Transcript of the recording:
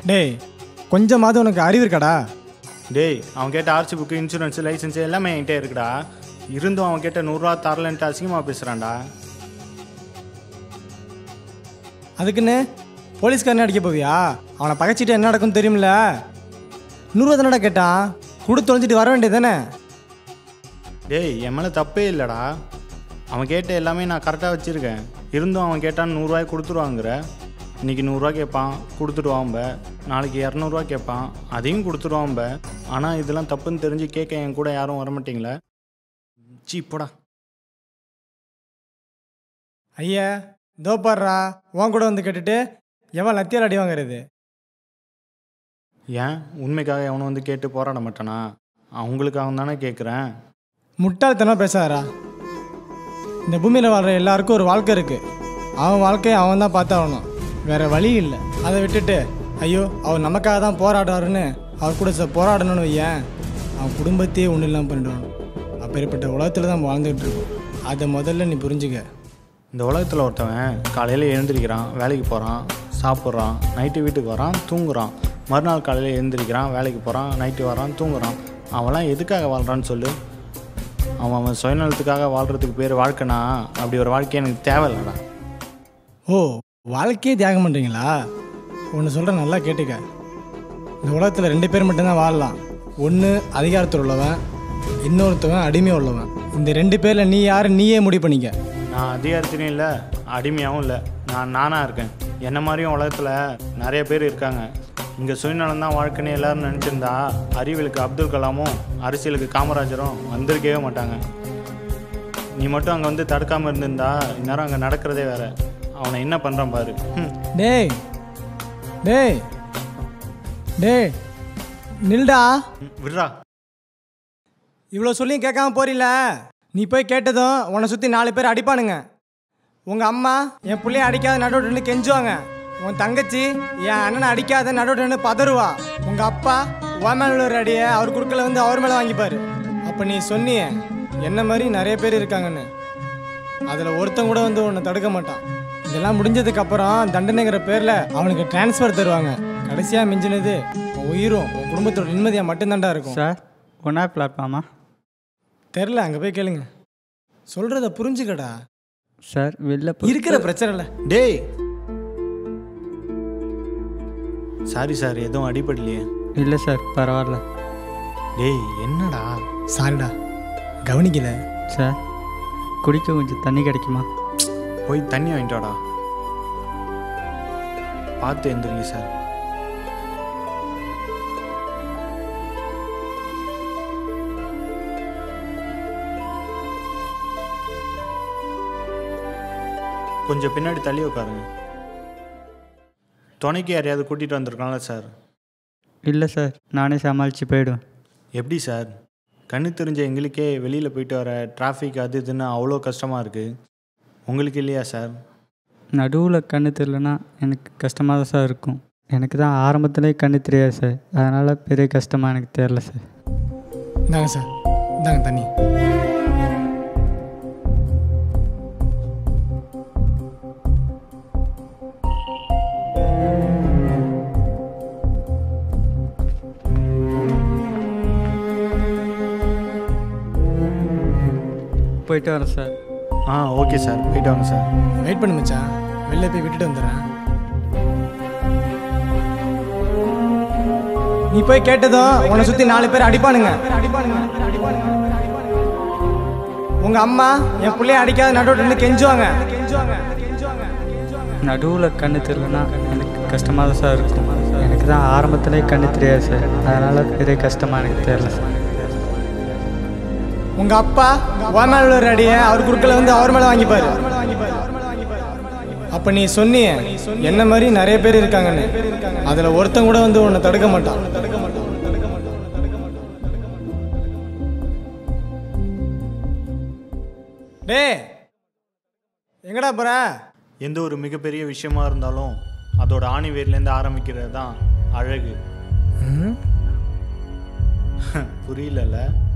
டேய் கொஞ்சமாவது உனக்கு அறிவு இருக்காடா? டேய் அவன் கேட்ட ஆர்சி புக்கு, இன்சூரன்ஸ், லைசன்ஸ் எல்லாமே என்கிட்ட இருக்குடா. இருந்தும் அவன் கேட்ட 100 ரூபா தரலன்ட்டு அசிங்கமாக பேசுகிறான்டா. அதுக்குன்னு போலீஸ்காரனே அடிக்க போவியா? அவனை பகைச்சிட்டு என்ன நடக்கும்னு தெரியுமில்ல? 100 ரூபா தானடா கேட்டான், கொடுத்து தொலைஞ்சிட்டு வர வேண்டியது தானே? டேய் என் மேலே தப்பே இல்லைடா. அவன் கேட்ட எல்லாமே நான் கரெக்டாக வச்சுருக்கேன். இருந்தும் அவன் கேட்டான் 100 ரூபாய் கொடுத்துருவாங்கிற. இன்றைக்கி 100 ரூபா கேட்பான், கொடுத்துடுவான்ப. நாளைக்கு 200 ரூபா கேட்பான், அதையும் கொடுத்துடுவான்ப. ஆனால் இதெல்லாம் தப்புன்னு தெரிஞ்சு கேட்க என் கூட யாரும் வரமாட்டிங்களே. போடா. ஐயா இதோ பாடுறா, உன் கூட வந்து கேட்டுட்டு எவன் லத்தியால் அடி வாங்குறது? ஏன் உண்மைக்காக எவனும் வந்து கேட்டு போராட மாட்டானா? அவங்களுக்காக தானே கேட்குறேன். முட்டாள்தனம் பேசாதடா. இந்த பூமியில் வாழ்கிற எல்லாருக்கும் ஒரு வாழ்க்கை இருக்குது. அவன் வாழ்க்கையை அவன் தான் பார்த்தாகணும், வேறு வழி இல்லை. அதை விட்டுட்டு ஐயோ அவர் நமக்காக தான் போராடுறாருன்னு அவர் கூட போராடணும்னு வையேன், அவன் குடும்பத்தையே ஒன்றும் இல்லாமல் பண்ணிடுவான். அப்பேற்பட்ட உலகத்தில் தான் வாழ்ந்துகிட்டு இருக்கோம். அதை முதல்ல நீ புரிஞ்சுக்க. இந்த உலகத்தில் ஒருத்தவன் காலையில் எழுந்திரிக்கிறான், வேலைக்கு போகிறான், சாப்பிட்றான், நைட்டு வீட்டுக்கு வரான், தூங்குறான். மறுநாள் காலையில் எழுந்திரிக்கிறான், வேலைக்கு போகிறான், நைட்டு வரான், தூங்குறான். அவன்லாம் எதுக்காக வாழ்கிறான்னு சொல்லு? அவன் சுயநலத்துக்காக வாழ்கிறதுக்கு பேர் வாழ்க்கைனா அப்படி ஒரு வாழ்க்கை எனக்கு தேவையில்லடா. ஓ வாழ்க்கையே தியாகம் பண்ணுறீங்களா? ஒன்று சொல்கிற நல்லா கேட்டுக்க. இந்த உலகத்தில் 2 பேர் மட்டும்தான் வாழலாம். ஒன்று அதிகாரத்தில் உள்ளவன், இன்னொருத்தவன் அடிமையாக உள்ளவன். இந்த 2 பேரில் நீ யார் நீயே முடிவு பண்ணிக்க. நான் அதிகாரத்திலையும் இல்லை, அடிமையாகவும் இல்லை. நானாக இருக்கேன். என்ன மாதிரியும் உலகத்தில் நிறைய பேர் இருக்காங்க. இங்கே சுயநலம் தான் வாழ்க்கைன்னு எல்லோரும் நினச்சிருந்தா அறிவியலுக்கு அப்துல் கலாமும் அரசியலுக்கு காமராஜரும் வந்திருக்கவே மாட்டாங்க. நீ மட்டும் அங்கே வந்து தடுக்காமல் இருந்திருந்தா இந்நேரம் அங்கே நடக்கிறதே வேறு. அவனை என்ன பண்ணுறான் பாரு. டேய் டேய் டேய் நில்டா. விட்றா. இவ்வளோ சொல்லியும் கேட்காம போறீல? நீ போய் கேட்டதும் உன்னை சுற்றி 4 பேர் அடிப்பானுங்க. உங்கள் அம்மா என் பிள்ளைய அடிக்காத நடுவுன்னு கெஞ்சுவாங்க. உன் தங்கச்சி என் அண்ணனை அடிக்காத நடுவுன்னு பதறுவா. உங்கள் அப்பா உன் மேலே உள்ள அடியை அவர் குறுக்கில் வந்து அவர் மேலே வாங்கிப்பார். அப்போ நீ சொன்னிய என்ன மாதிரி நிறைய பேர் இருக்காங்கன்னு. அதில் ஒருத்தன் கூட வந்து உன்னை தடுக்க மாட்டான். இதெல்லாம் முடிஞ்சதுக்கப்புறம் தண்டனைங்கிற பேரில் அவனுக்கு டிரான்ஸ்ஃபர் தருவாங்க. கடைசியாக மிஞ்சினது உன் உயிரும் உன் குடும்பத்தோட நிம்மதியாக மட்டும்தான்டா இருக்கும். சார் ஒன்றா பிளாட்ஃபார்மா? தெரில, அங்கே போய் கேளுங்க. சொல்கிறத புரிஞ்சுக்கடா. சார் வெளில இருக்கிற பிரச்சனை இல்லை. டேய் சாரி சார், எதுவும் அடிப்படலையே? இல்லை சார் பரவாயில்ல. டேய் என்னடா? சாரிடா கவனிக்கல. சார் குடிக்க கொஞ்சம் தண்ணி கிடைக்குமா? போய் தண்ணி வாங்கிட்டு வாடா. பார்த்து எழுந்துருங்க சார். கொஞ்சம் பின்னாடி தள்ளி உட்காருங்க. துணைக்கு யாரையாவது கூட்டிகிட்டு வந்திருக்காங்களா சார்? இல்லை சார், நானே சமாளித்து போயிடுவேன். எப்படி சார்? கண்ணு தெரிஞ்ச எங்களுக்கே வெளியில் போயிட்டு வர டிராஃபிக் அது இதுன்னு அவ்வளோ கஷ்டமாக இருக்குது. உங்களுக்கு இல்லையா சார்? நடுவில் கண்ணு தெரியலனா எனக்கு கஷ்டமாக தான் சார் இருக்கும். எனக்கு தான் ஆரம்பத்துலேயே கண்ணு தெரியாது சார், அதனால் பெரிய கஷ்டமாக எனக்கு தெரில சார். இந்தாங்க சார், இந்தாங்க தண்ணி. போயிட்டு வரேன் சார். ஓகே சார், போயிட்டு வாங்க சார். வெயிட் பண்ணு மச்சான், வெளில போய் விட்டுட்டு வந்துடுறேன். நீ போய் கேட்டதும் உன்னை சுற்றி 4 பேர் அடிப்பானுங்க. உங்க அம்மா என் பிள்ளைய அடிக்காத நடுவுன்னு கெஞ்சுவாங்க. நடுவில் கண்ணு தெரியலனா எனக்கு கஷ்டமாக தான் சார் இருக்கும். எனக்கு தான் ஆரம்பத்துலேயே கண்ணு தெரியாது சார், அதனால் பெரிய கஷ்டமாக எனக்கு தெரில சார். உங்க அப்பா உன் மேல உள்ள அடியை அவர் குறுக்கில் வந்து அவர் மேலே வாங்கிப்பாரு. அப்போ நீ சொன்னிய என்ன மாதிரி நிறைய பேர் இருக்காங்கன்னு. அதில் ஒருத்தன் கூட வந்து உன்னை தடுக்க மாட்டான். டேய் எங்கடா போற? எந்த ஒரு மிகப்பெரிய விஷயமா இருந்தாலும் அதோட ஆணி வேர்லேருந்து ஆரம்பிக்கிறது தான் அழகு. புரியலல்ல?